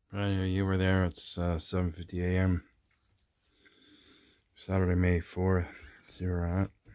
Anyway, you were there. It's 7:50 a.m. Saturday, May 4th. So you're at.